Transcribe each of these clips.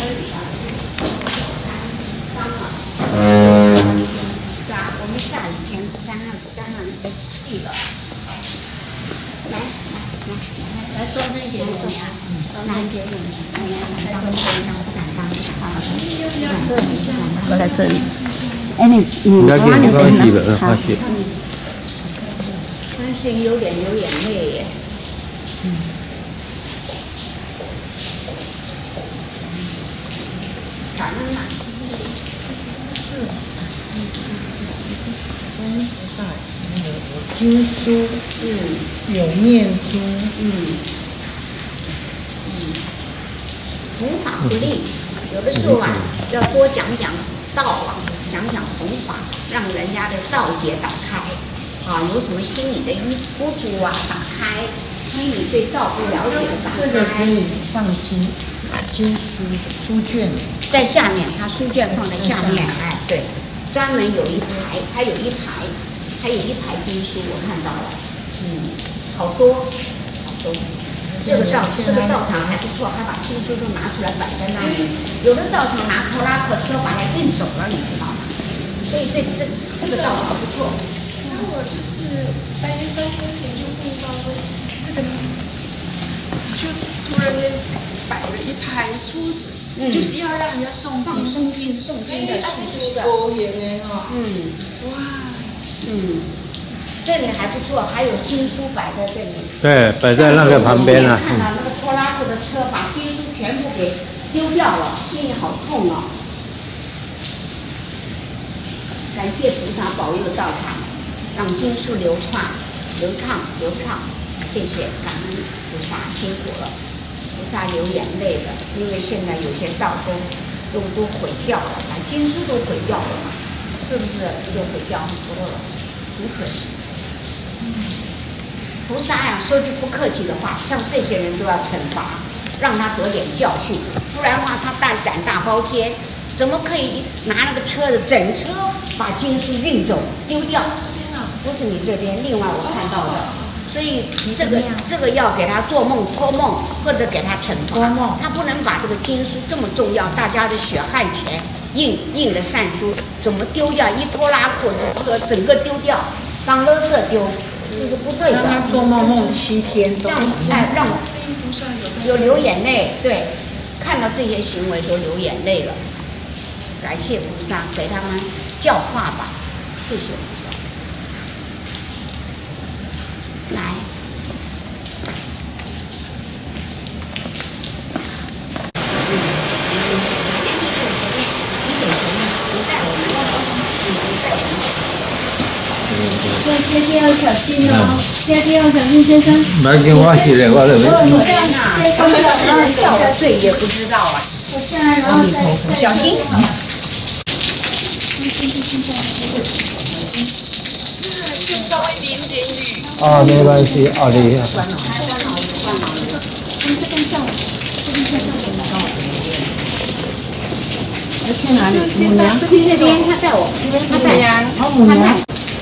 是啊，我们下雨天沾上那个地了。来多分点怎么样？多分点，过来这里。哎，你要给你放洗了， 好。 放洗。 相信有点流眼泪耶。感恩呐。 有经书，有念珠， 弘法不利，有的时候啊，要多讲讲道啊，讲讲弘法，让人家的道结打开，啊，有什么心理的不足啊，打开，心理对道不了解的打开。 这个可以放经书卷， 在下面，它书卷放在下面，哎，对，专门有一排，还有一排经书，我看到了，好多，好多。这个道场还不错，还把经书都拿出来摆在那里。有的道场拿拖拉客车把它运走了，你知道吗？所以这个道场不错。 然后我就是大约3天前就碰到这个，就突然间摆了一排桌子，就是要让人家诵经的诵书的。 多元的哈。 哇。 这里还不错，还有经书摆在这里。 对，摆在那个旁边啊。 看到那个拖拉机的车把经书全部给丢掉了，心里好痛啊！感谢菩萨保佑道场，让经书流畅。谢谢，感恩菩萨辛苦了，菩萨流眼泪了，因为现在有些道都毁掉了，把经书都毁掉了嘛，是不是？就毁掉很多了，很可惜。菩萨呀，说句不客气的话，像这些人都要惩罚，让他得点教训，不然的话他胆大包天，怎么可以拿那个车的整车把经书运走丢掉？不是你这边，另外我看到的，所以这个要给他托梦，或者给他惩罚，他不能把这个经书这么重要，大家的血汗钱印的善书怎么丢掉？一拖拉裤子车整个丢掉，当垃圾丢。这是不对的。 让他做梦7天都让有流眼泪，对，看到这些行为都流眼泪了。感谢菩萨给他们教化吧，谢谢菩萨。来。 这要小心哦，这要小心先生。 买给我洗的，我这。 他们是叫的罪也不知道啊。阿弥陀佛，小心。 就稍微淋点雨。 哦，没关系，哦，你。 要去哪里？母娘这边他带我，他带。 好，母娘。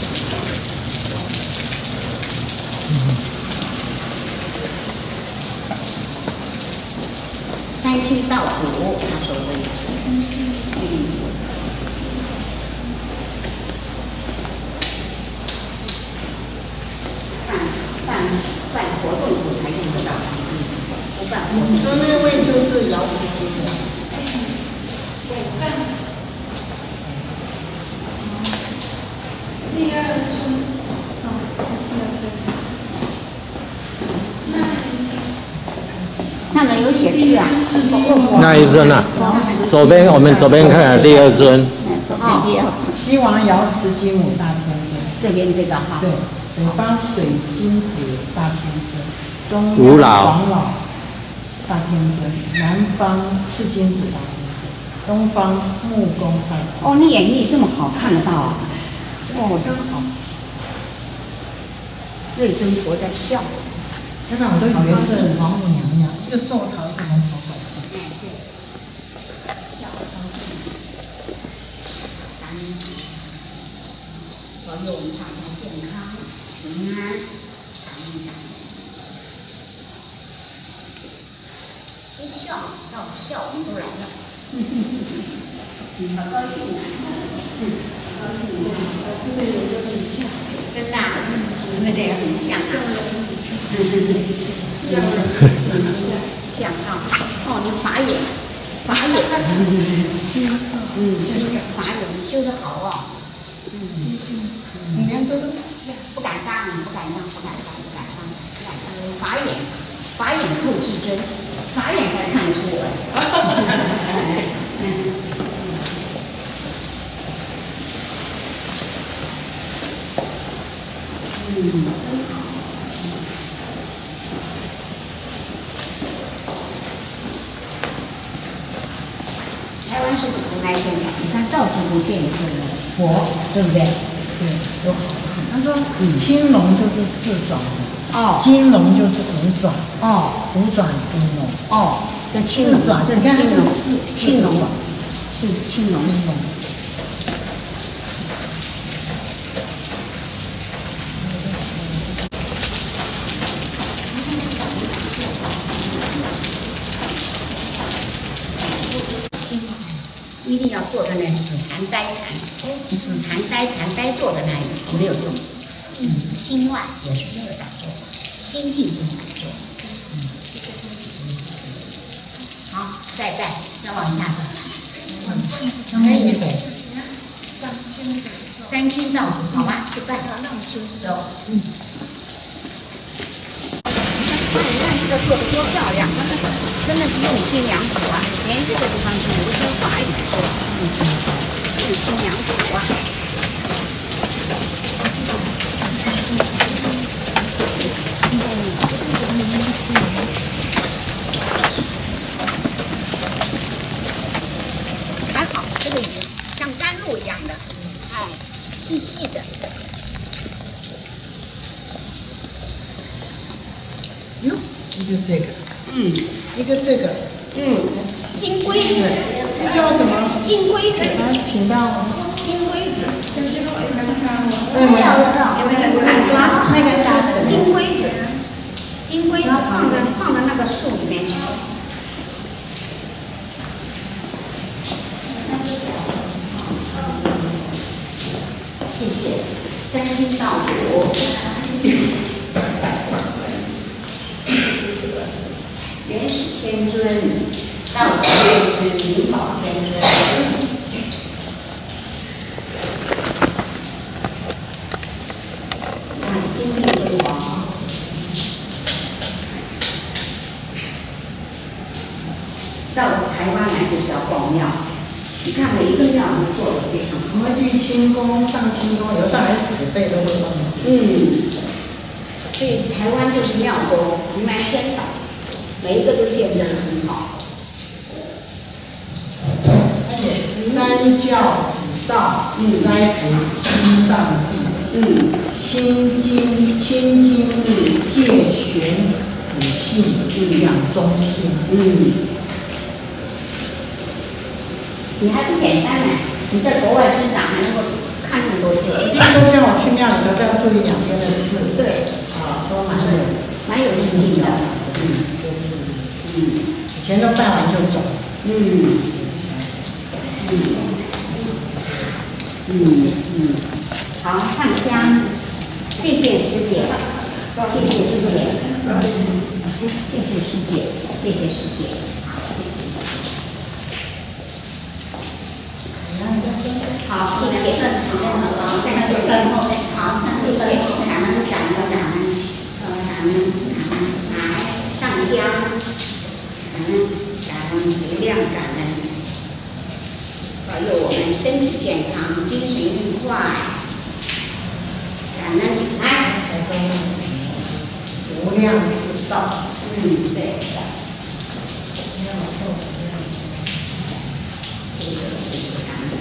3清道主，他说的。办活动我才用得到，不办活动。 说那位就是瑶池金母。 第2尊。 上面有写字啊。 那一尊啊，我们左边看第2尊。 西王瑶池金母大天尊。 这边这个哈。 对，北方水晶子大天尊，中五央黄老大天尊，南方赤金子大天尊，东方木工大天尊。 哦，你眼力这么好，看得到啊！哦，真好。这尊佛在笑。 那我都以为是王母娘娘，一个寿桃，一个龙头拐杖。 哎，对，笑高兴。感恩，保佑我们大家健康平安，感恩。一笑，笑容都来了。 好高兴啊！高兴啊！是不是有个很像？真的啊，你们俩很像啊。像啊！哦，你法眼，心，法眼修得好哦。 谢谢。我们都是这样。 不敢当。法眼后至真，法眼才看得出来。真好。台湾是不同来见的，你看到处都见一个佛，对不对？ 对，都好看。他说，青龙就是4爪的， 哦， 金龙就是5爪， 哦 5爪金龙， 哦，那青龙 4爪，就你看它就是青龙，是青龙。一定要坐在那死缠呆缠，呆坐在那里没有用。心外也是没有打坐，心静不能做。 谢谢公司。 好，再往下走。 相当于谁？ 三清道祖，好吧，去拜。 那我们就走。你看这个做得多漂亮，真的是用心良苦啊！连这个地方是流声法语做的，用心良苦啊！还好，这个鱼像甘露一样的，哎，细细的。 哟，一个这个，一个这个， 金龟子， 这叫什么？ 金龟子， 请到金龟子， 先生，我也看看。 不要那个大金龟子，金龟子放到那个树里面去。谢谢，三清道祖。元始天尊，道天尊，灵宝天尊。金玉敦王，到台湾来就是要逛庙，你看每一个庙都做得非常好。 什么玉清宫、上清宫，有时候还死背都会忘记。 所以台湾就是庙公，你们先导。每一个都见证得很好， 而且三教五道栽培心上帝，心经戒玄子信养中天， 你还不简单呢？你在国外生长还能够看那么多字， 都叫我去庙里头都要注意两边的字， 对， 都蛮有意境的， 以前都拜完就走。 好，上香，谢谢师姐，谢谢师姐，谢谢师姐。好，谢谢。好，谢谢，感恩，来上香，感恩原谅，感恩，保佑我们身体健康，精神愉快，感恩，来， 无量世道， 对。谢谢，感恩。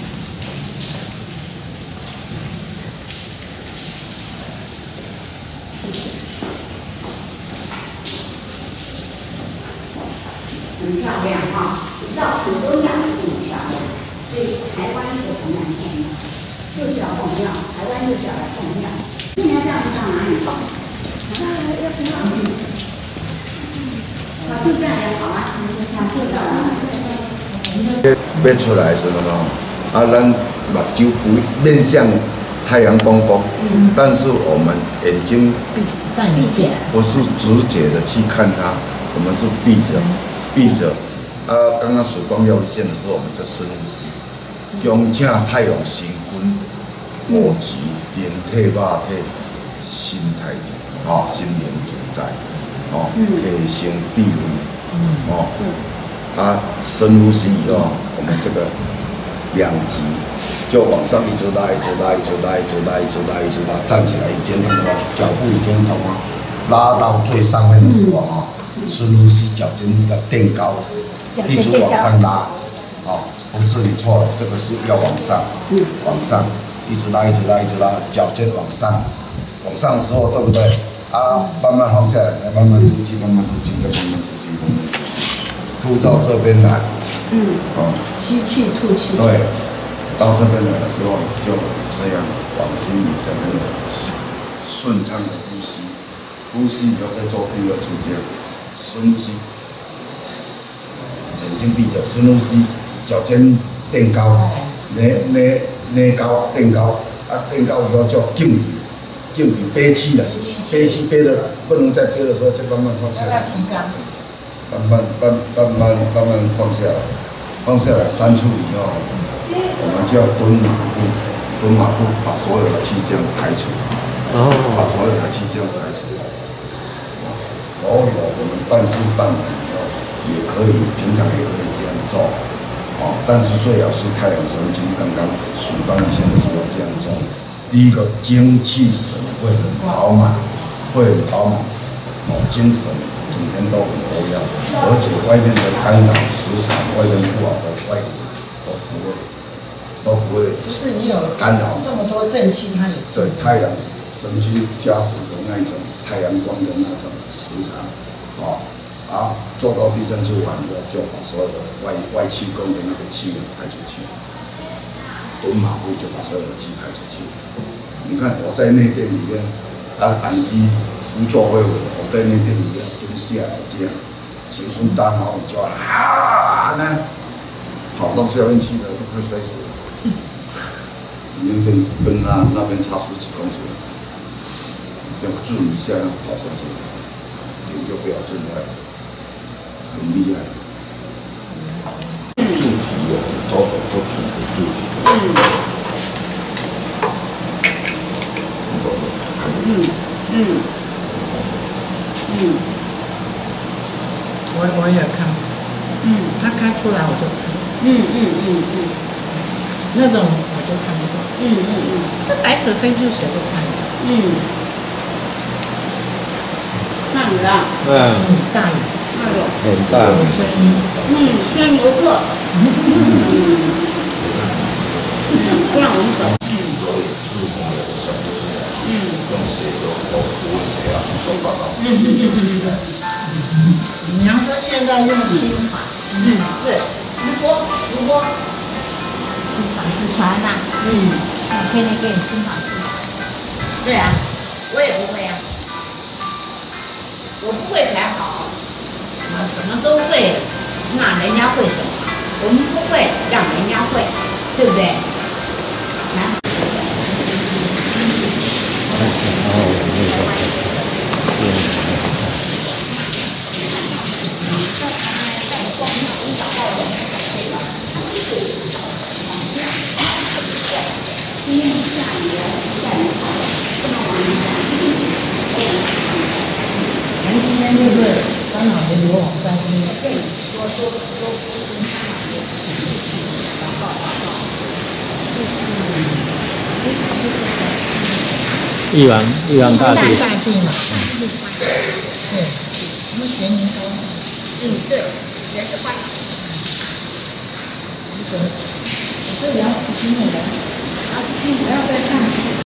很漂亮哈，到很多庙都很漂亮，所以台湾是弘扬县的，就是要供庙，台湾就是要来供庙。现在这样子到哪里放？要不要？就这样也好啊，就这样。 要出来的时候吼，咱目睭不面向太阳公公，但是我们眼睛闭起来， 不是直接的去看它，我们是闭着。刚刚曙光要见的时候，我们就深呼吸，恭请太阳神君护持灵体、肉体、心态，心灵主宰，提升地位，深呼吸以后，我们这个2级就往上一直拉，站起来已经同哦，脚步已经同哦，拉到最上面的时候深呼吸，脚尖要垫高，一直往上拉，不是你错了，这个是要往上，一直拉，脚尖往上的时候，对不对？慢慢放下来，慢慢吐气，再慢慢吐气，吐到这边来， 吸气吐气。 对，到这边来的时候，就这样往心里整个顺畅的呼吸，以后再做第2出间，深呼吸，眼睛闭着，深呼吸，脚尖垫高，捏高，垫高，垫高以后就敬体憋气了，憋的不能再憋的时候，就慢慢放下来，慢慢放下来，3处以后，我们就要蹲马步，把所有的气这样排出，把所有的气这样排出。所有我们半事半晚以后，也可以，平常也可以这样做，但是最好是太阳神经刚刚曙光以前的时候这样做。第一个精气神会很饱满，精神整天都很活跃，而且外面的干扰磁场，外面不好的外力都不会就是你有干扰这么多正气，它也对太阳神经加持的那种太阳光的那种磁场，做到第3处完以后，就把所有的外气功的那个气排出去，蹲马步就把所有的气排出去。你看我在内殿里面，安居不做会我在内殿里面蹲下来这样，结束大脑你就呢，跑到下面去了，都快摔死了。内殿跟那边差10几公尺，这样转一下跑上去，就不要转坏，很厉害。助体有很多不同的助体。 我也看，他开出来我就看，那种我就看不懂，这白纸黑字谁都看不懂， 大雨啊， 大雨， 很大， 轩游客，不让我们走。 你要说现在用心法， 对，如果心法之传呐，天天给你心法之传。 对啊，我也不会啊，我不会才好，什么都会，那人家会什么？我们不会，让人家会，对不对？ 今天就是刚好没流往3天。 玉皇大帝嘛，对，我们玄灵高。 对，也是欢。 这两组新的人，不要再看。